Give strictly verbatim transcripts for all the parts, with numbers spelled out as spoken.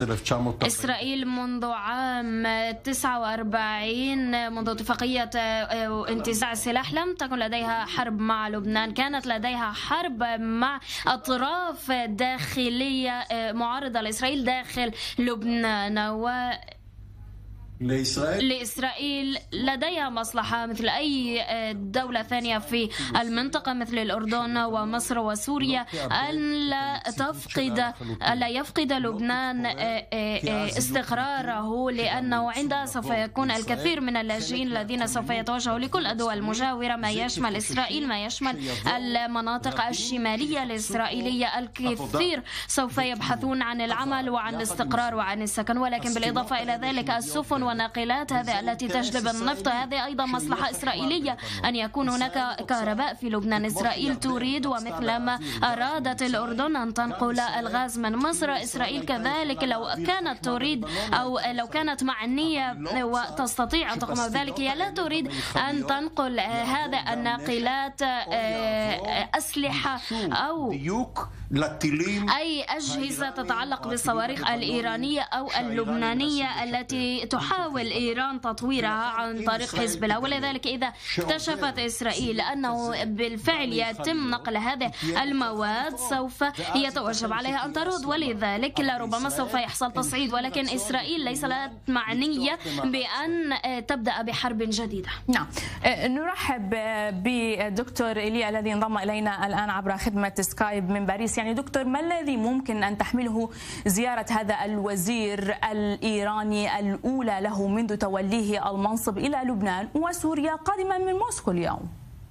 إسرائيل منذ عام تسعة وأربعين منذ اتفاقية انتزاع السلاح لم تكن لديها حرب مع لبنان، كانت لديها حرب مع أطراف داخلية معارضة لإسرائيل داخل لبنان. و لإسرائيل. لإسرائيل لديها مصلحة مثل أي دولة ثانية في المنطقة مثل الأردن ومصر وسوريا أن لا تفقد لا يفقد لبنان استقراره، لأنه عندها سوف يكون الكثير من اللاجئين الذين سوف يتوجهوا لكل الدول المجاورة، ما يشمل إسرائيل، ما يشمل المناطق الشمالية الإسرائيلية. الكثير سوف يبحثون عن العمل وعن الاستقرار وعن السكن، ولكن بالإضافة إلى ذلك السفن وناقلات هذه التي تجلب النفط هذه أيضا مصلحة إسرائيلية، أن يكون هناك كهرباء في لبنان. إسرائيل تريد، ومثلما أرادت الأردن أن تنقل الغاز من مصر، إسرائيل كذلك لو كانت تريد أو لو كانت معنية وتستطيع أن تقوم بذلك، هي لا تريد أن تنقل هذا الناقلات أسلحة أو أي أجهزة تتعلق بالصواريخ الإيرانية أو اللبنانية التي تحاول إيران تطويرها عن طريق حزب الله. ولذلك إذا اكتشفت إسرائيل أنه بالفعل يتم نقل هذه المواد سوف يتوجب عليها أن ترد، ولذلك لربما سوف يحصل تصعيد، ولكن إسرائيل ليس لها معنية بأن تبدأ بحرب جديدة. نعم، نرحب بدكتور إيليا الذي انضم إلينا الآن عبر خدمة سكايب من باريس. يعني دكتور، ما الذي ممكن أن تحمله زيارة هذا الوزير الإيراني الأولى له منذ توليه المنصب إلى لبنان وسوريا قادما من موسكو اليوم؟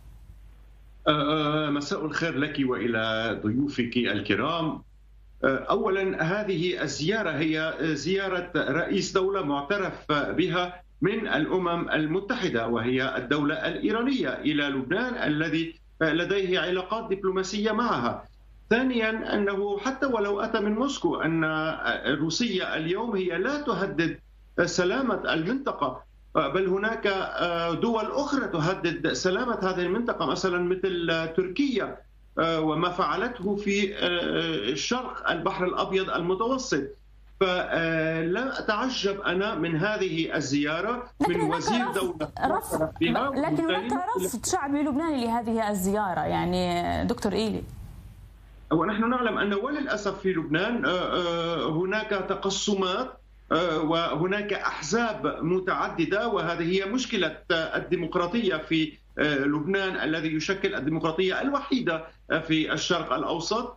مساء الخير لك وإلى ضيوفك الكرام. أولا، هذه الزيارة هي زيارة رئيس دولة معترف بها من الأمم المتحدة، وهي الدولة الإيرانية إلى لبنان الذي لديه علاقات دبلوماسية معها. ثانيا، أنه حتى ولو أتى من موسكو، أن روسيا اليوم هي لا تهدد سلامة المنطقة، بل هناك دول أخرى تهدد سلامة هذه المنطقة، مثلا مثل تركيا وما فعلته في شرق البحر الأبيض المتوسط. فلا أتعجب أنا من هذه الزيارة من وزير دولة رفض لكن هناك رفض شعبي لبناني لهذه الزيارة يعني دكتور إيلي. ونحن نعلم أن وللأسف في لبنان هناك تقسمات وهناك أحزاب متعددة، وهذه هي مشكلة الديمقراطية في لبنان الذي يشكل الديمقراطية الوحيدة في الشرق الأوسط.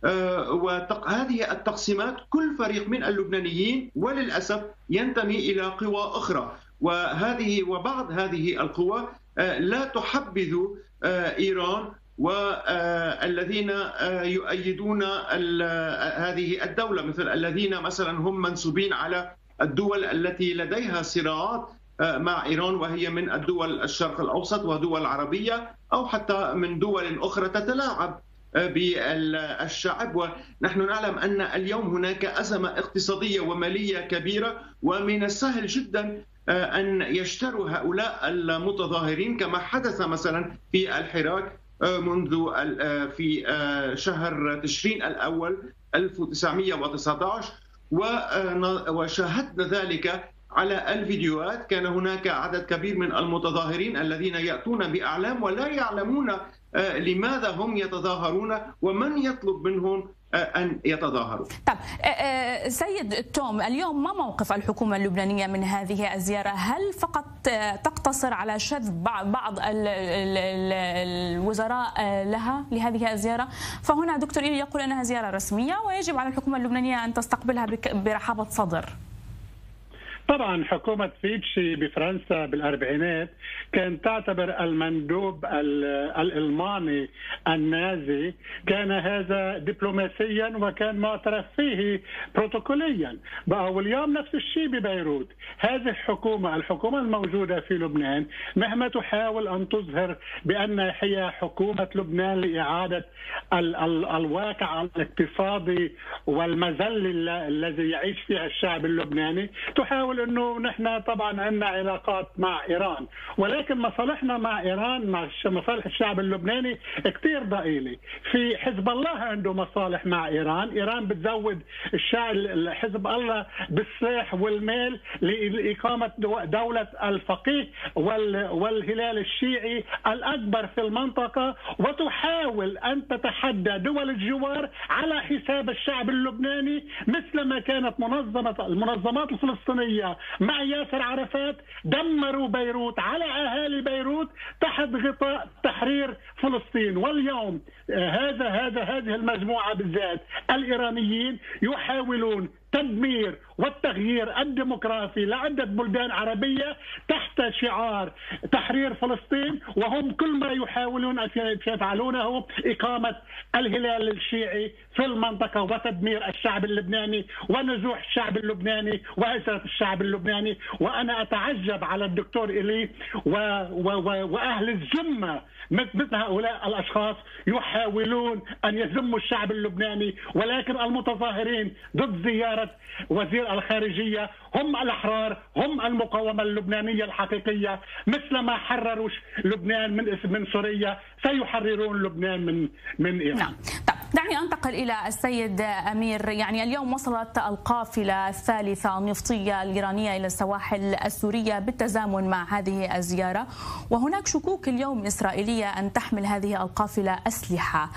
وهذه التقسيمات كل فريق من اللبنانيين وللأسف ينتمي إلى قوى أخرى، وهذه وبعض هذه القوى لا تحبذ إيران والذين يؤيدون هذه الدولة، مثل الذين مثلا هم منسوبين على الدول التي لديها صراعات مع إيران، وهي من الدول الشرق الأوسط ودول عربية أو حتى من دول أخرى تتلاعب بالشعب. ونحن نعلم أن اليوم هناك أزمة اقتصادية ومالية كبيرة، ومن السهل جدا أن يشتروا هؤلاء المتظاهرين كما حدث مثلا في الحراك منذ في شهر تشرين الأول ألف وتسعمئة وتسعة عشر، وشاهدنا ذلك على الفيديوهات. كان هناك عدد كبير من المتظاهرين الذين يأتون بأعلام ولا يعلمون لماذا هم يتظاهرون ومن يطلب منهم أن يتظاهروا. طب سيد توم، اليوم ما موقف الحكومة اللبنانية من هذه الزيارة؟ هل فقط تقتصر على شذ بعض الوزراء لها لهذه الزيارة؟ فهنا دكتور إيلي يقول أنها زيارة رسمية ويجب على الحكومة اللبنانية أن تستقبلها برحابة صدر. طبعا حكومة فيتشي بفرنسا بالأربعينات كانت تعتبر المندوب الألماني النازي كان هذا دبلوماسيا وكان معترف فيه بروتوكوليا. بقى واليوم نفس الشيء ببيروت. هذه الحكومة الحكومة الموجودة في لبنان مهما تحاول أن تظهر بأن هي حكومة لبنان لإعادة ال ال الواقع الاقتصادي والمذل الذي يعيش فيها الشعب اللبناني، تحاول نقول انه نحن طبعا عندنا علاقات مع ايران، ولكن مصالحنا مع ايران مع مصالح الشعب اللبناني كثير ضئيله. في حزب الله عنده مصالح مع ايران، ايران بتزود الشعب حزب الله بالسلاح والمال لاقامه دوله الفقيه والهلال الشيعي الاكبر في المنطقه، وتحاول ان تتحدى دول الجوار على حساب الشعب اللبناني، مثل ما كانت منظمه المنظمات الفلسطينيه مع ياسر عرفات دمروا بيروت على اهالي بيروت تحت غطاء تحرير فلسطين. واليوم هذا هذا هذه المجموعه بالذات الايرانيين يحاولون تدمير والتغيير الديمقراطي لعدة بلدان عربية تحت شعار تحرير فلسطين، وهم كل ما يحاولون أن يفعلونه إقامة الهلال الشيعي في المنطقة وتدمير الشعب اللبناني ونزوح الشعب اللبناني وعزة الشعب اللبناني. وأنا أتعجب على الدكتور إلي و و و وأهل الذمة مثل هؤلاء الأشخاص يحاولون أن يذموا الشعب اللبناني، ولكن المتظاهرين ضد زيارة وزير الخارجية هم الأحرار، هم المقاومة اللبنانية الحقيقية. مثل ما حرروا لبنان من من سوريا سيحررون لبنان من من إيران. نعم. طب دعني أنتقل إلى السيد أمير. يعني اليوم وصلت القافلة الثالثة النفطية الإيرانية إلى السواحل السورية بالتزامن مع هذه الزيارة، وهناك شكوك اليوم إسرائيلية أن تحمل هذه القافلة أسلحة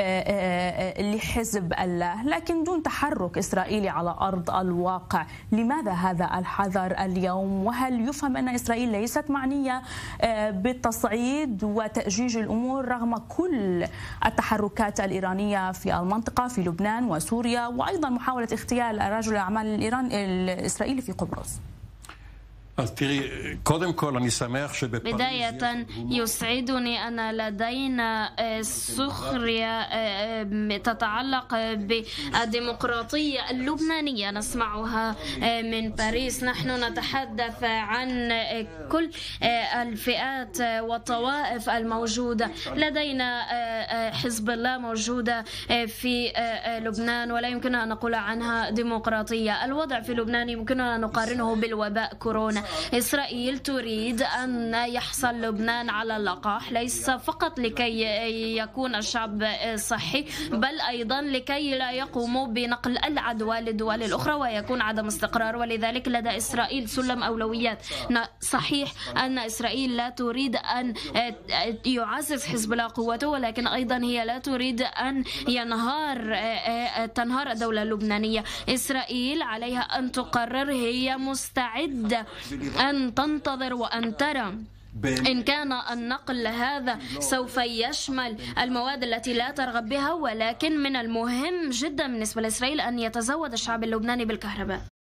لحزب الله، لكن دون تحرك إسرائيلي على أرض الواقع. لماذا هذا الحذر اليوم؟ وهل يفهم أن إسرائيل ليست معنية بالتصعيد وتأجيج الأمور رغم كل التحركات الإيرانية في المنطقة في لبنان وسوريا، وأيضا محاولة اغتيال رجل الأعمال الإيراني الإسرائيلي في قبرص؟ بداية يسعدني أن لدينا سخرية تتعلق بالديمقراطية اللبنانية نسمعها من باريس. نحن نتحدث عن كل الفئات والطوائف الموجودة. لدينا حزب الله موجودة في لبنان ولا يمكننا أن نقول عنها ديمقراطية. الوضع في لبنان يمكننا أن نقارنه بالوباء كورونا. إسرائيل تريد أن يحصل لبنان على اللقاح، ليس فقط لكي يكون الشعب صحي بل أيضا لكي لا يقوموا بنقل العدوى للدول الأخرى ويكون عدم استقرار. ولذلك لدى إسرائيل سلم أولويات. صحيح أن إسرائيل لا تريد أن يعزز حزب الله قوته، ولكن أيضا هي لا تريد أن ينهار تنهار الدولة اللبنانية. إسرائيل عليها أن تقرر هي مستعدة أن تنتظر وأن ترى إن كان النقل هذا سوف يشمل المواد التي لا ترغب بها، ولكن من المهم جدا بالنسبة لإسرائيل أن يتزود الشعب اللبناني بالكهرباء.